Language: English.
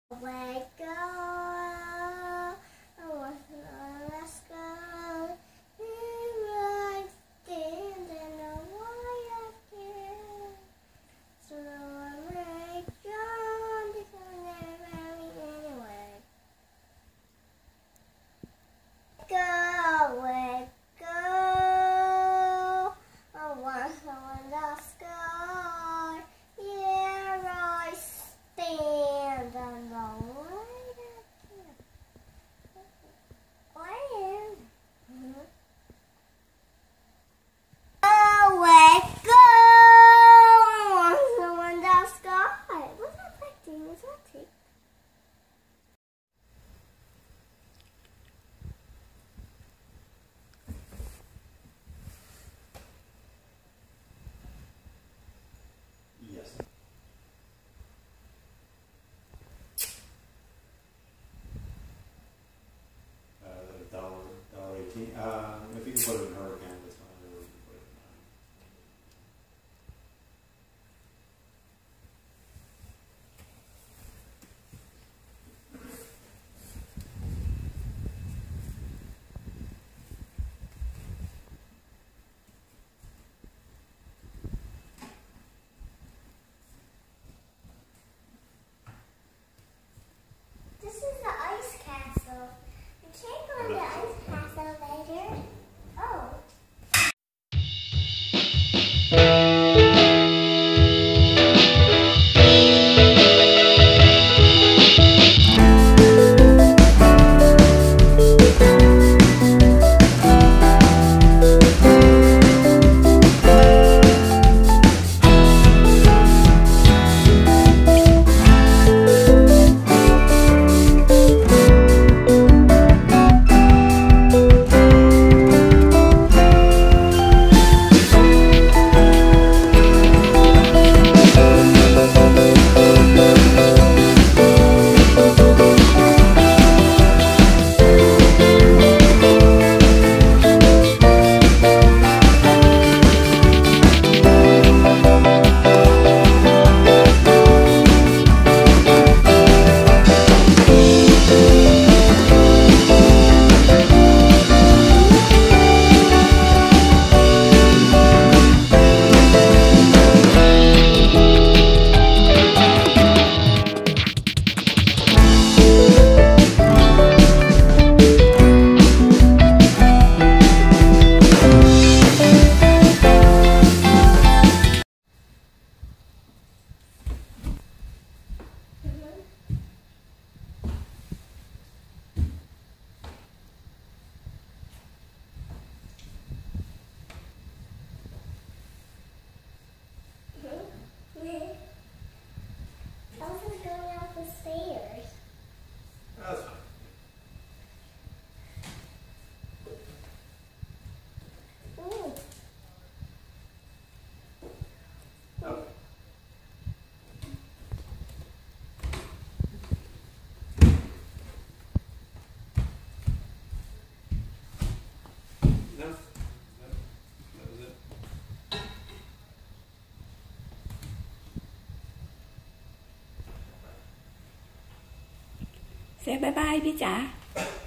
Let go. I want to let's go. I stand and I want to. So I make John because they're anyway. Go, let go. I want to let's go. Here I stand and I let go. I want someone else sky. What's that acting? What's that take? Yes. $1.18. If you can put it in her account, that's fine. Or we can put it in mine. This is the ice castle. You can't go to the ice castle later. Oh. Elsa's going up the stairs. That's fine. Ooh. Okay. No. That was it. Say bye bye พี่จ๋า